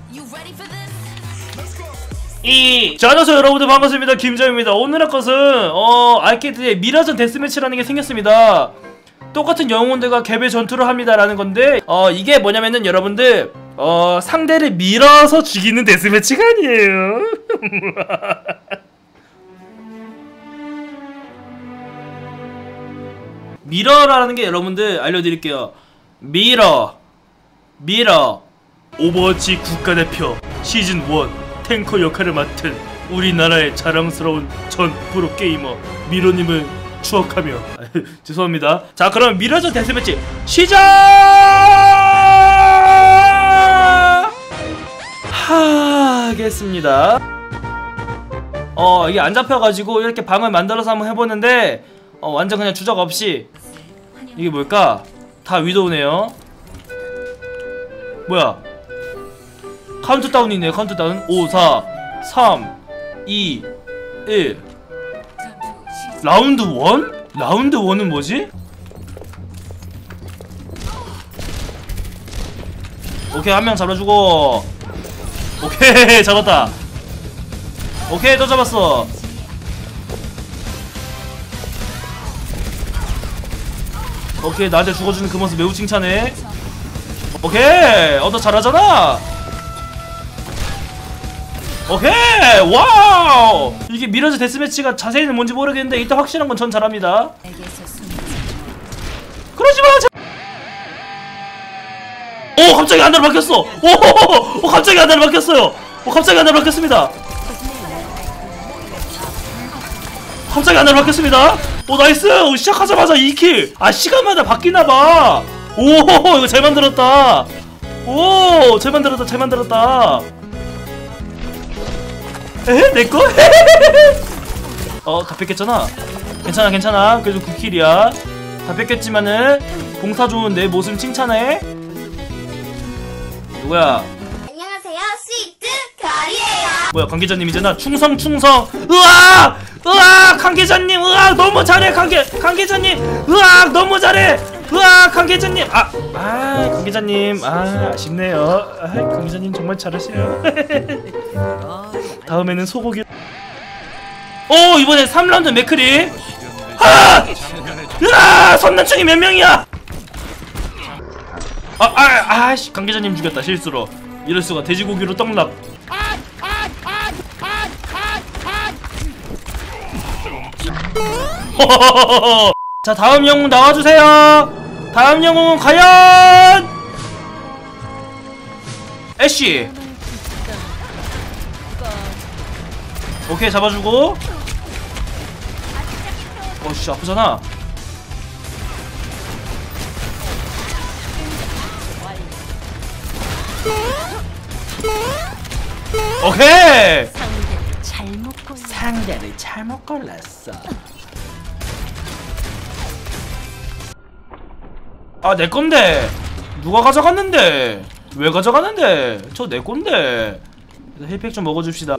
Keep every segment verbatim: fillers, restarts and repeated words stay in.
이 자, 안녕하세요 여러분들, 반갑습니다. 김정입니다. 오늘 할 것은 어 아케이드에 미라전 데스매치라는 게 생겼습니다. 똑같은 영웅들과 갭의 전투를 합니다 라는 건데, 어 이게 뭐냐면은 여러분들 어 상대를 밀어서 죽이는 데스매치가 아니에요. 미러라는 게 여러분들 알려드릴게요. 미러 미러 오버워치 국가대표 시즌 일 탱커 역할을 맡은 우리나라의 자랑스러운 전 프로게이머 미러님을 추억하며 죄송합니다. 자, 그럼 미러전 데스매치 시작하겠습니다. 어 이게 안 잡혀가지고 이렇게 방을 만들어서 한번 해보는데 어 완전 그냥 주작 없이. 이게 뭘까? 다 위도우네요. 뭐야? 카운트다운이네. 카운트다운 오, 사, 삼, 이, 일. 라운드 일? 라운드 일은 뭐지? 오케이, 한 명 잡아주고. 오케이, 잡았다. 오케이, 또 잡았어. 오케이, 나한테 죽어주는 그 모습 매우 칭찬해. 오케이, 어, 너 잘하잖아. 오케이, 와우. 이게 미러즈 데스매치가 자세히는 뭔지 모르겠는데 일단 확실한 건 전 잘합니다. 그러지마. 오, 갑자기 하나로 바뀌었어. 오, 오, 갑자기 하나로 바뀌었어요. 오, 갑자기 하나로 바뀌었습니다. 갑자기 하나로 바뀌었습니다. 오, 나이스. 오, 시작하자마자 이 킬. 아, 시간마다 바뀌나봐. 오, 이거 잘 만들었다. 오, 잘 만들었다. 잘 만들었다. 에? 내꺼? 어, 다 뺏겼잖아. 괜찮아, 괜찮아. 그래도 구 킬이야. 다 뺏겼지만은 공사 좋은 내 모습 칭찬해. 누구야? 안녕하세요, 스위트 별이에요. 뭐야, 관계자님이잖아. 충성 충성. 으악! 으악! 관계자님, 으악! 너무 잘해. 관계 관계자님, 으악! 너무 잘해. 으악! 관계자님, 아, 아, 관계자님, 아, 아쉽네요. 아, 관계자님 정말 잘하세요. 다음에는 소고기. 오, 이번에 삼 라운드 맥크리. 아! 으아! 선난충이 몇 명이야? 아, 아, 아씨, 관계자님 죽였다 실수로. 이럴 수가. 돼지고기로 떡락. 자, 다음 영웅 나와주세요. 다음 영웅은 과연 애쉬. 오케이, 잡아주고. 어씨, 아프잖아. 오케이. 상대를 잘못 골랐어. 상대를 잘못 골랐어. 아, 내 건데. 누가 가져갔는데? 왜 가져갔는데? 저 내 건데. 힐팩 좀 먹어줍시다.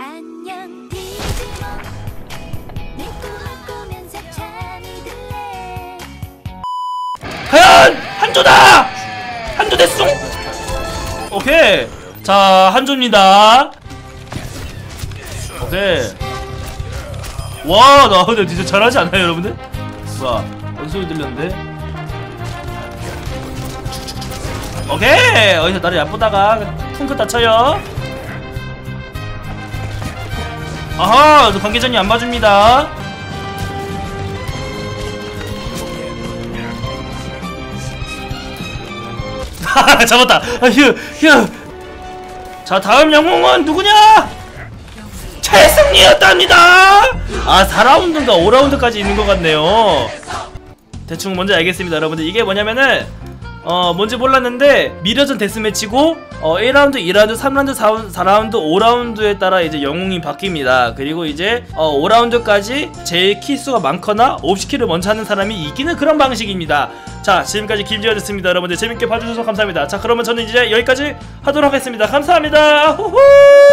과연 한조다. 한조 됐어. 오케이. 자, 한조입니다. 오케이. 와, 나 근데 진짜 잘하지 않나요, 여러분들? 뭐야, 어디 소리 들렸는데? 오케이! 어디서 나를 얕보다가 퉁크 다쳐요. 아하! 저 관계자님 안 봐줍니다. 하하, 잡았다. 아, 휴, 휴. 자, 다음 영웅은 누구냐? 최승리였답니다. 아, 사 라운드인가 오 라운드까지 있는 것 같네요. 대충 뭔지 알겠습니다, 여러분들. 이게 뭐냐면은 어 뭔지 몰랐는데 미러전 데스매치고 어 일 라운드, 이 라운드, 삼 라운드, 사 라운드, 오 라운드에 따라 이제 영웅이 바뀝니다. 그리고 이제 어 오 라운드까지 제일 킬수가 많거나 옵시 킬을 먼저 하는 사람이 이기는 그런 방식입니다. 자, 지금까지 김지현이었습니다. 여러분들 재밌게 봐주셔서 감사합니다. 자, 그러면 저는 이제 여기까지 하도록 하겠습니다. 감사합니다. 후후.